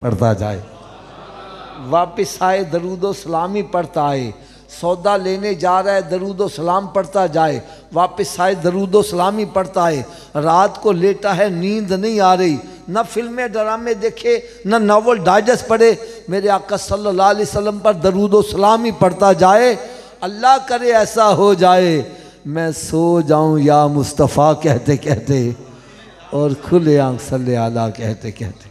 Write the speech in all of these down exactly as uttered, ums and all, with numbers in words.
पढ़ता जाए, वापस आए दरूदो सलामी पढ़ता आए, सौदा लेने जा रहा है दरूदो सलाम पढ़ता जाए, वापस आए दरूदो सलामी पढ़ता आए। रात को लेटा है नींद नहीं आ रही, न फिल्में ड्रामे देखे न नावल डाइजेस्ट पढ़े, मेरे आका सल्लल्लाहु अलैहि वसल्लम पर दरूदो सलामी पढ़ता जाए। अल्लाह करे ऐसा हो जाए मैं सो जाऊं या मुस्तफ़ा कहते कहते और खुले आंख सल्ले आला कहते कहते।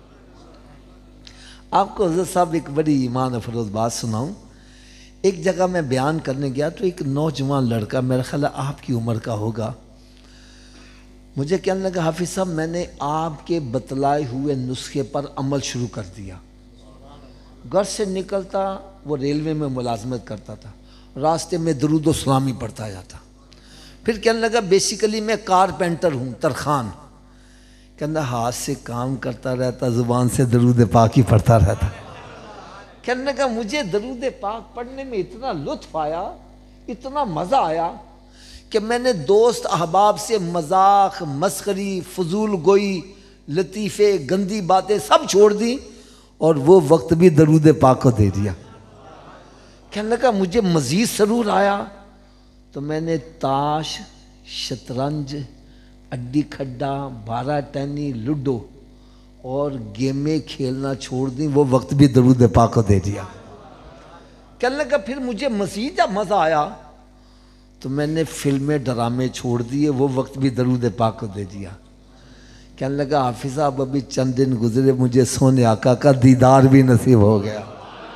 आपको हज़रत साहब एक बड़ी ईमान अफरोज़ बात सुनाऊं। एक जगह मैं बयान करने गया तो एक नौजवान लड़का, मेरा ख्याल आपकी उम्र का होगा, मुझे कहने लगा हाफिज़ साहब मैंने आपके बतलाए हुए नुस्खे पर अमल शुरू कर दिया। घर से निकलता वो रेलवे में मुलाजमत करता था, रास्ते में दरूद व सलामी पढ़ता जाता। फिर कहने लगा बेसिकली मैं कारपेंटर हूँ, तरखान। कहना हाथ से काम करता रहता, ज़ुबान से दरूद पाक ही पढ़ता रहता। कहने लगा मुझे दरूद पाक पढ़ने में इतना लुत्फ़ आया, इतना मज़ा आया कि मैंने दोस्त अहबाब से मजाक, मस्खरी, फजूल गोई, लतीफ़े, गंदी बातें सब छोड़ दी और वो वक्त भी दरूद पाक को दे दिया। कहने लगा मुझे मज़ीद सरूर आया तो मैंने ताश, शतरंज, अड्डी खड्डा, बारह टैनी, लूडो और गेमें खेलना छोड़ दी, वो वक्त भी दरूद पाक को दे दिया। कहने लगा फिर मुझे मज़ीद जब मज़ा आया तो मैंने फिल्में ड्रामे छोड़ दिए, वो वक्त भी दरूद पाक को दे दिया। कहने लगा हाफिज़ साहब अभी चंद दिन गुजरे मुझे सोने आका का दीदार भी नसीब हो गया।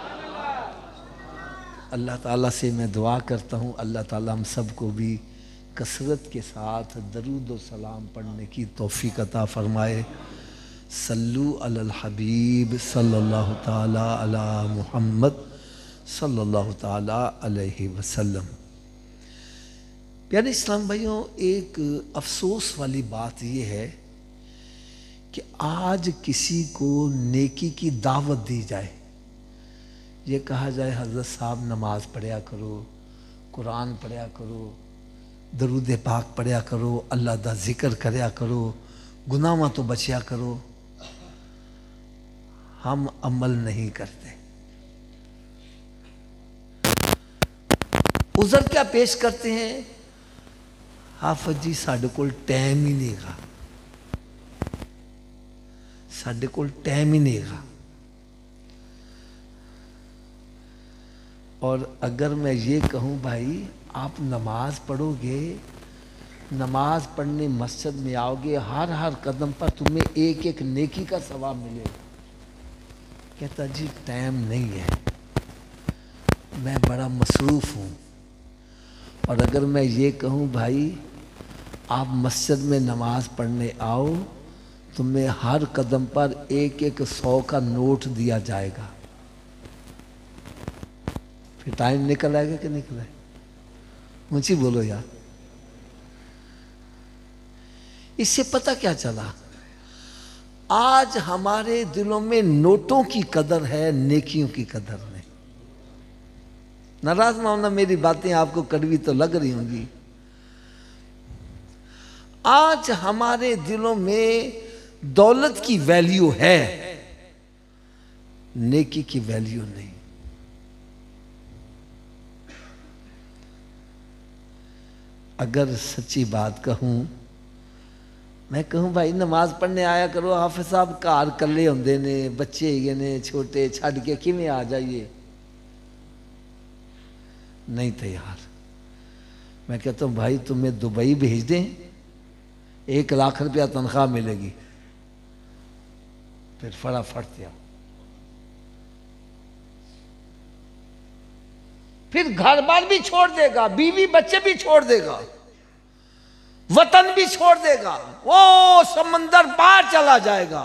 अल्लाह ताला से मैं दुआ करता हूँ अल्लाह ताला हम सबको भी कसरत के साथ दरूद व सलाम पढ़ने की तौफीक अता फ़रमाए। सल्लु अलल हबीब सल्लल्लाहु ताला अला मुहम्मद सल्लल्लाहु ताला अलैहि वसल्लम। प्यारे इस्लाम भाइयों, एक अफसोस वाली बात यह है कि आज किसी को नेकी की दावत दी जाए, ये कहा जाए हज़रत साहब नमाज पढ़या करो, कुरान पढ़या करो, दरूद पाक पढ़या करो, अल्लाह दा जिक्र करया करो, गुनाहों तो बचया करो, हम अमल नहीं करते। उज़र क्या पेश करते हैं, हाफिज़ जी साढ़े कोल टाइम ही नहीं गा, साढ़े कोल टाइम ही नहीं गा। और अगर मैं ये कहूँ भाई आप नमाज पढ़ोगे, नमाज पढ़ने मस्जिद में आओगे, हर हर कदम पर तुम्हें एक एक नेकी का सवाब मिलेगा। कहता जी टाइम नहीं है, मैं बड़ा मसरूफ़ हूँ। और अगर मैं ये कहूँ भाई आप मस्जिद में नमाज पढ़ने आओ, तुम्हें हर कदम पर एक एक सौ का नोट दिया जाएगा, फिर टाइम निकल आएगा कि निकल आएगा? मुझे बोलो यार। इससे पता क्या चला, आज हमारे दिलों में नोटों की कदर है, नेकियों की कदर नहीं। नाराज ना होना, मेरी बातें आपको कड़वी तो लग रही होंगी। आज हमारे दिलों में दौलत की वैल्यू है, नेकी की वैल्यू नहीं। अगर सच्ची बात कहूँ, मैं कहूँ भाई नमाज पढ़ने आया करो, हाफिज़ साहब घर कल्ले होंदे ने, बच्चे ही ने छोटे, छड़ के किवें आ जाइए? नहीं तैयार। मैं कहता हूँ भाई तुम्हें दुबई भेज दें, एक लाख रुपया तनख्वाह मिलेगी, फिर फटाफट दिया, फिर घर बार भी छोड़ देगा, बीवी बच्चे भी छोड़ देगा, वतन भी छोड़ देगा, वो समंदर पार चला जाएगा।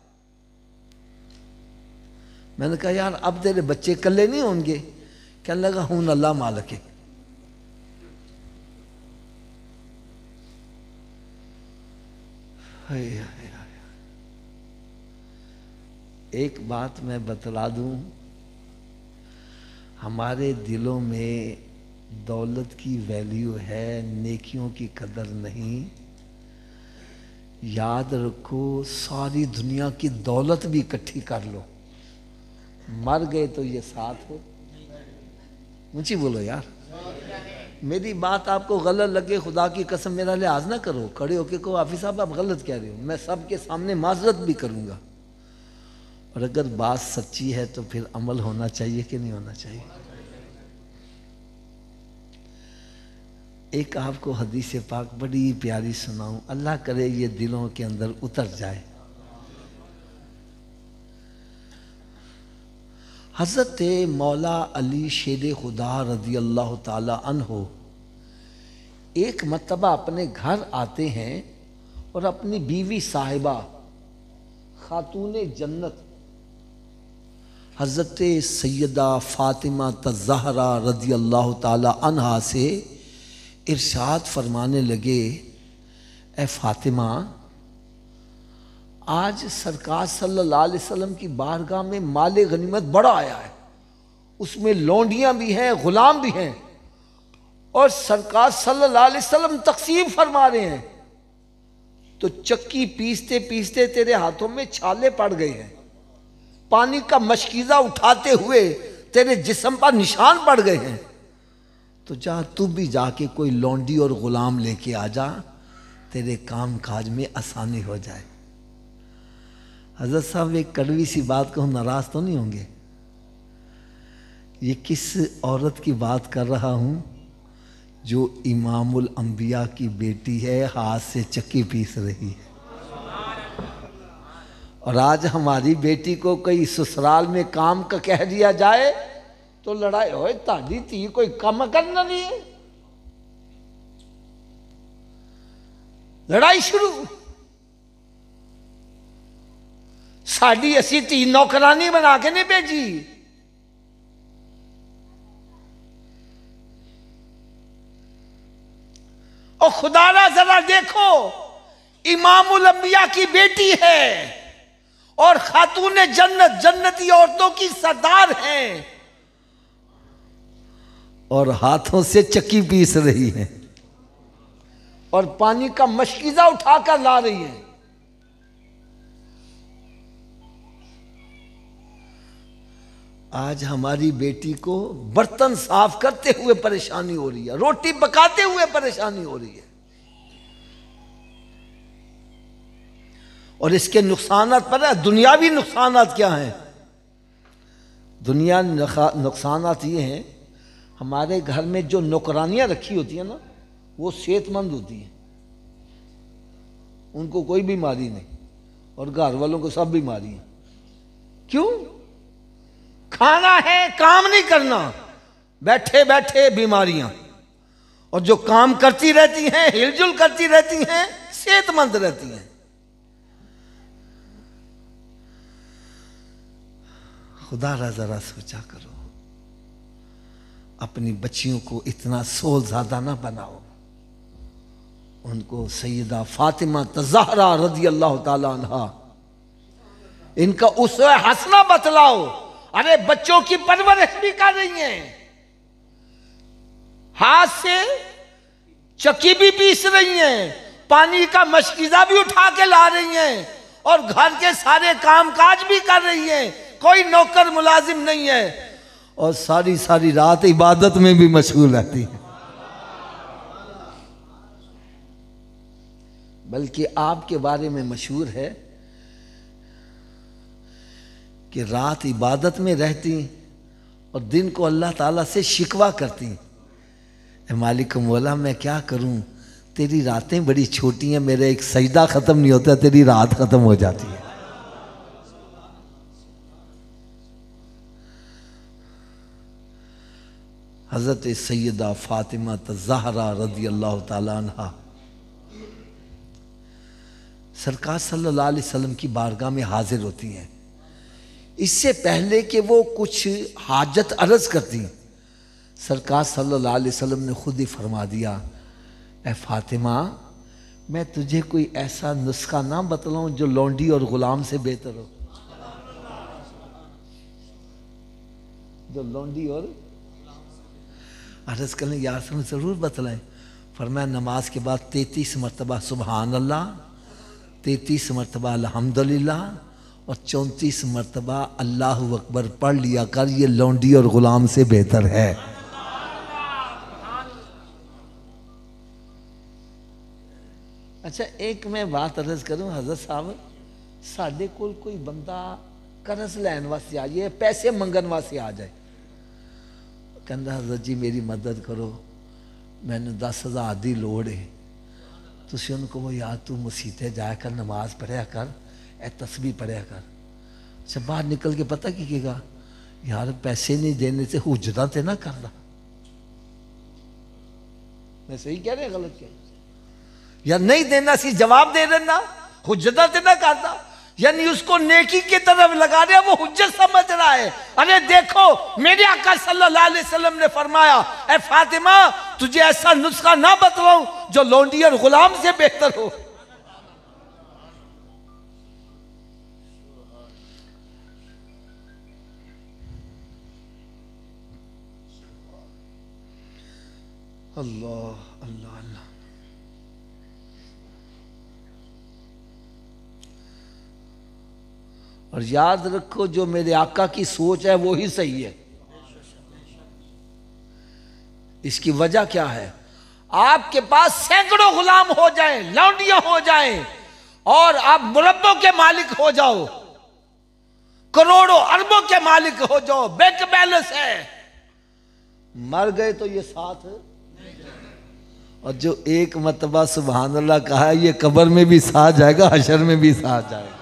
मैंने कहा यार अब तेरे बच्चे कल्ले नहीं होंगे? कहने लगा हूं अल्लाह मालिक है। एक बात मैं बतला दूं, हमारे दिलों में दौलत की वैल्यू है, नेकियों की कदर नहीं। याद रखो सारी दुनिया की दौलत भी इकट्ठी कर लो, मर गए तो ये साथ हो। मुझे बोलो यार, मेरी बात आपको गलत लगे, खुदा की कसम मेरा लिहाज ना करो, खड़े होके कहो हाफिज साहब आप गलत कह रहे हो, मैं सबके सामने माजरत भी करूंगा। और अगर बात सच्ची है तो फिर अमल होना चाहिए कि नहीं होना चाहिए। एक आपको हदीस पाक बड़ी प्यारी सुनाऊं, अल्लाह करे ये दिलों के अंदर उतर जाए। हज़रत मौला अली शेर खुदा रज़ी अल्लाह ताला अन्हो एक मर्तबा अपने घर आते हैं और अपनी बीवी साहिबा खातून जन्नत हज़रत सैयदा फ़ातिमा तज़हरा रज़ी अल्लाह ताला अन्हा से इरशाद फरमाने लगे, ए फ़ातिमा, आज सरकार सल्लल्लाहु अलैहि वसल्लम की बारगाह में माले गनीमत बड़ा आया है, उसमें लौंडियां भी हैं, गुलाम भी हैं, और सरकार सल्लल्लाहु अलैहि वसल्लम तकसीम फरमा रहे हैं, तो चक्की पीसते पीसते तेरे हाथों में छाले पड़ गए हैं, पानी का मशकीज़ा उठाते हुए तेरे जिस्म पर निशान पड़ गए हैं, तो जा तू भी जाके कोई लौंडी और गुलाम लेके आ जा, तेरे काम काज में आसानी हो जाए। हजरत साहब एक कड़वी सी बात को नाराज तो नहीं होंगे, ये किस औरत की बात कर रहा हूं जो इमामुल अंबिया की बेटी है, हाथ से चक्की पीस रही है। और आज हमारी बेटी को कोई ससुराल में काम का कह दिया जाए तो लड़ाई होए, ताड़ी धी कोई काम करना नहीं है, लड़ाई शुरू। साड़ी असी धी नौकरानी बना के नहीं भेजी, और खुदारा जरा देखो, इमामुल अंबिया की बेटी है और खातून जन्नत जन्नती औरतों की सरदार हैं, और हाथों से चक्की पीस रही है और पानी का मशकीज़ा उठाकर ला रही है। आज हमारी बेटी को बर्तन साफ करते हुए परेशानी हो रही है, रोटी पकाते हुए परेशानी हो रही है, और इसके नुकसानात पर है, दुनियावी नुकसानात क्या हैं? दुनिया नुकसानात ये हैं, हमारे घर में जो नौकरानियां रखी होती है ना, वो सेहतमंद होती हैं, उनको कोई बीमारी नहीं, और घर वालों को सब बीमारी है। क्यों? खाना है, काम नहीं करना, बैठे बैठे बीमारियां, और जो काम करती रहती हैं, हिलजुल करती रहती हैं, सेहतमंद रहती हैं। खुदा रा जरा सोचा करो, अपनी बच्चियों को इतना सोल ज्यादा ना बनाओ, उनको सैयदा फातिमा तज़हरा रज़ी अल्लाह ताला अन्हा इनका उसवे हसना बतलाओ। अरे बच्चों की परवरिश भी कर रही हैं, हाथ से चक्की भी पीस रही हैं, पानी का मशकीज़ा भी उठा के ला रही हैं, और घर के सारे कामकाज भी कर रही हैं, कोई नौकर मुलाजिम नहीं है, और सारी सारी रात इबादत में भी मशगूल रहती है। बल्कि आपके बारे में मशहूर है कि रात इबादत में रहती और दिन को अल्लाह ताला से शिकवा करती, ए मालिक मौला मैं क्या करूं, तेरी रातें बड़ी छोटी हैं, मेरा एक सजदा ख़त्म नहीं होता, तेरी रात ख़त्म हो जाती है। हज़रत सैयदा फ़ातिमा तज़हरा रज़ी अल्लाह ताला अन्हा सरकार सल्लल्लाहु अलैहि वसल्लम की बारगाह में हाजिर होती हैं। इससे पहले कि वो कुछ हाजत अर्ज करती, सरकार सल्लल्लाहु अलैहि वसल्लम ने खुद ही फरमा दिया, ए फातिमा मैं तुझे कोई ऐसा नुस्खा ना बतलाऊं जो लौंडी और गुलाम से बेहतर हो। जो लौंडी और अर्ज करने यार से ज़रूर बतलाएं। फरमाया नमाज के बाद तैंतीस मरतबा सुबहान अल्लाह तैतीस मरतबा अल्हम्दुलिल्लाह और चौंतीस मरतबा अल्लाह अकबर पढ़ लिया कर, ये लौंडी और गुलाम से बेहतर है। अच्छा, एक मैं बात अर्ज करूं हजरत साहब, साढ़े कोल कोई बंदा करज लैन वास्ते आ जाए, पैसे मंगन वास्ते आ जाए, कहता हजरत जी मेरी मदद करो, मैंने दस हज़ार की लोड़ है। तुम उनको कहो यार तू मसीते जाया कर, नमाज पढ़िया कर, ए तस्बीह पढ़िया कर। अच्छा, बाहर निकल के पता की कहेगा, यार पैसे नहीं देने से हुज्जता ते ना करना। मैं सही कह रहा गलत क्या? यार नहीं देना सी जवाब दे देना, हुज्जता ते ना करना, यानी उसको नेकी की तरफ लगा रहा, वो हुज्जत समझ रहा है। अरे देखो मेरे आका सल्लल्लाहु अलैहि वसल्लम ने फरमाया, ए फातिमा तुझे ऐसा नुस्खा ना बतलाऊं जो लौंडी और गुलाम से बेहतर हो। अल्लाह अल्लाह अल्लाह। और याद रखो जो मेरे आका की सोच है वो ही सही है। इसकी वजह क्या है? आपके पास सैकड़ों गुलाम हो जाएं, लौंडियां हो जाएं और आप मुरब्बों के मालिक हो जाओ, करोड़ों अरबों के मालिक हो जाओ, बैंक बैलेंस है, मर गए तो ये साथ है। और जो एक मरतबा सुभान अल्लाह कहा है, ये कब्र में भी साथ जाएगा, हशर में भी साथ जाएगा।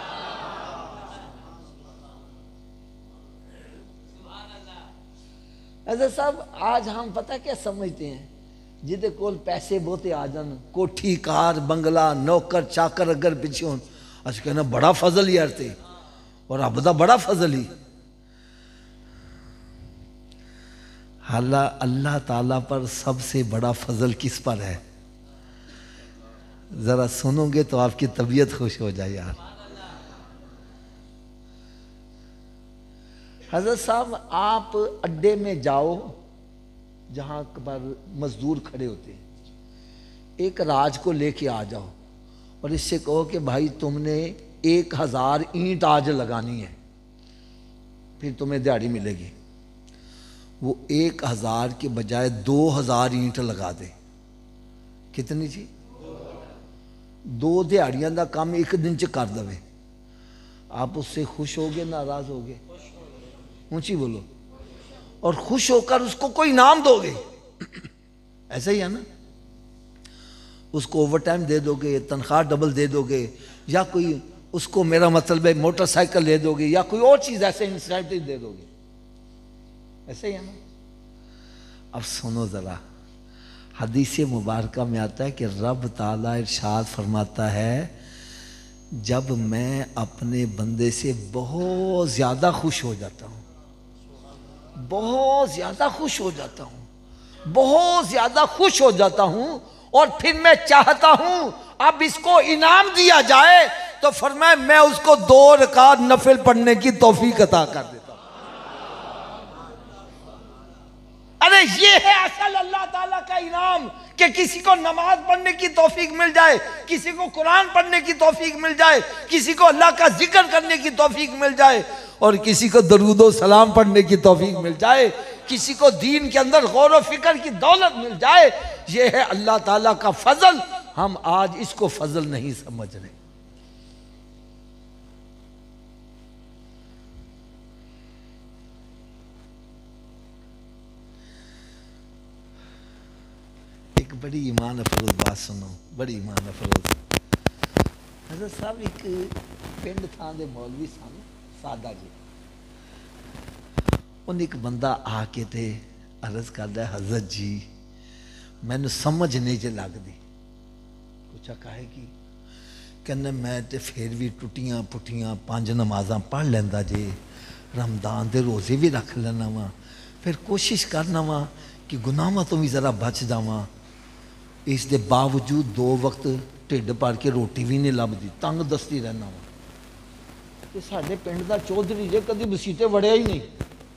ऐसा सब आज हम पता क्या समझते हैं, जिदे कोल पैसे बहुते आ जान, कोठी कार बंगला नौकर चाकर अगर पिछे हो, अस कहना बड़ा फजल यार ते, और रब दा बड़ा फजल ही। हाला अल्लाह ताला पर सबसे बड़ा फजल किस पर है? जरा सुनोगे तो आपकी तबीयत खुश हो जाए यार। हजरत साहब आप अड्डे में जाओ जहां पर मजदूर खड़े होते हैं, एक राज को लेके आ जाओ और इससे कहो कि भाई तुमने एक हजार ईंट आज लगानी है, फिर तुम्हें दिहाड़ी मिलेगी। वो एक हजार के बजाय दो हजार ईंट लगा दे, कितनी जी? दो दिहाड़ियां का काम एक दिन च कर दे, आप उससे खुश होगे नाराज होगे? ऊंची बोलो। और खुश होकर उसको कोई इनाम दोगे, ऐसा ही है ना? उसको ओवर टाइम दे दोगे, तनख्वाह डबल दे दोगे, या कोई उसको मेरा मतलब है मोटरसाइकिल दे दोगे, या कोई और चीज ऐसे इंसेंटिव दे दोगे, ऐसे ही है ना? अब सुनो जरा, हदीस मुबारक में आता है कि रब ताला इरशाद फरमाता है, जब मैं अपने बंदे से बहुत ज्यादा खुश हो जाता हूं, बहुत ज्यादा खुश हो जाता हूं, बहुत ज्यादा खुश हो जाता हूं, और फिर मैं चाहता हूं अब इसको इनाम दिया जाए, तो फरमाया मैं उसको दो रकात नफिल पढ़ने की तौफीक अता कर देता हूं। अरे ये है असल अल्लाह ताला का इनाम, कि किसी को नमाज पढ़ने की तौफीक मिल जाए, किसी को कुरान पढ़ने की तौफीक मिल जाए, किसी को अल्लाह का जिक्र करने की तौफीक मिल जाए, और किसी को दरूदो सलाम पढ़ने की तौफीक मिल जाए, किसी को दीन के अंदर गौर व फिक्र की दौलत मिल जाए। ये है अल्लाह ताला का फजल। हम आज इसको फजल नहीं समझ रहे। एक बड़ी ईमान अफरोज बात सुनो, बड़ी ईमान अफरोज। हज़रत साहब एक पिंड थां दे मौलवी सन सादा जी, उन एक बंदा आके ते अर्ज करदा, हज़रत जी मैनू समझ नहीं जे लगदी। पूछा काहे की? कहना मैं ते फिर भी टुटियां पुठियां पांच नमाज़ां पढ़ लैंदा जे, रमदान दे रोज़े भी रख लेना वा, फिर कोशिश करना वा कि गुनाहां तो भी जरा बच जावां, इस दे बावजूद दो वक्त ढिड भर के रोटी भी नहीं लभदी, तंग दस्ती रहना वा। ते साडे पिंड दा चौधरी जे कदी मसीते वड़िया ही नहीं,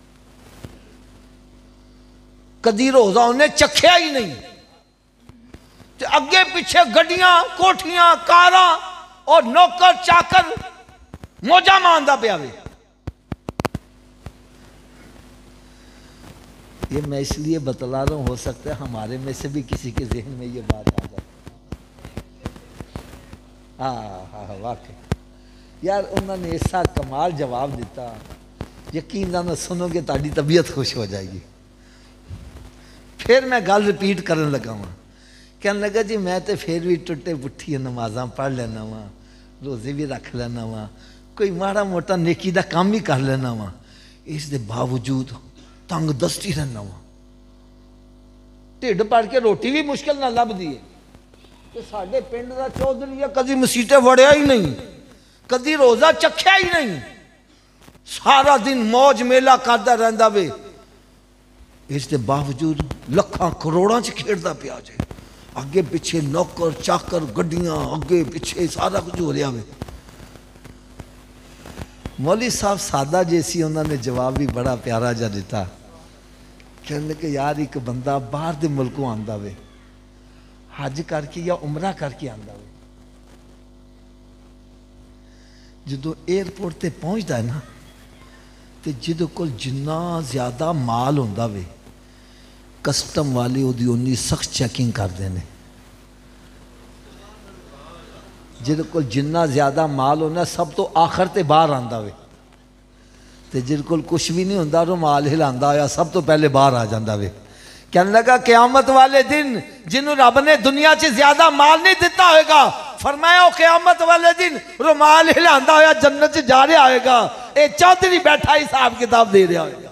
कदी रोजा उन्हें चखिया ही नहीं, ते अगे पिछे गड्डियां कोठियां कारां और नौकर चाकर मौजा मानदा पिया वे। ये मैं इसलिए बतला रहा हूं, हो सकता है हमारे में से भी किसी के जहन में ये बात आ जाए। हाँ हाँ वाकई यार उन्होंने ऐसा कमाल जवाब दिता, यकीन ना सुनोगे ताड़ी तबीयत खुश हो जाएगी। फिर मैं गल रिपीट करन लगा वहाँ, कहने लगा जी मैं तो फिर भी टुटे पुट्ठियां नमाज़ां पढ़ लेना वा, रोज़े भी रख लेना वा, कोई माड़ा मोटा नेकी का काम भी कर लेना वा, इस दे बावजूद तंग दस्ती रहना वा, ढिड पड़ के रोटी भी मुश्किल ना लभदी है। तो साडे पिंड दा चौधरी कदी मसीते वड़िया ही नहीं, कदी रोज़ा चखिया ही नहीं, सारा दिन मौज मेला करता रहता वे, इसके बावजूद लखां करोड़ों च खेड़ता पिया जे, अगे पिछे नौकर चाकर गड्डियां अगे पिछे सारा कुछ हो रहा वे। मौली साहब सादा जैसी उन्होंने जवाब भी बड़ा प्यारा जा दिता, कहने लगे यार एक बंदा बाहर के मुल्कों आंदा वे, हज करके या उमरा करके आंदा वे, जो एयरपोर्ट ते पहुंचता है ना, तो जिदे कोल जिन्ना ज्यादा माल होंदा वे, कस्टम वाले उदी उन्नी सख्त चैकिंग करते हैं। जिदे कोल जिन्ना ज्यादा माल होना सब तो आखिर ते बाहर आंदा वे, ते जिदे कोल कुछ भी नहीं होंदा रुमाल हिलांदा होया सब तो पहले बाहर आ जांदा वे। कहने लगा क़यामत वाले दिन जिन्हों रब ने दुनिया च ज्यादा माल नहीं दिता होगा, फरमाया क़यामत वाले दिन रुमाल हिलांदा होया जन्नत च जा रहा होगा, ये चौधरी बैठा हिसाब किताब दे रहा होगा।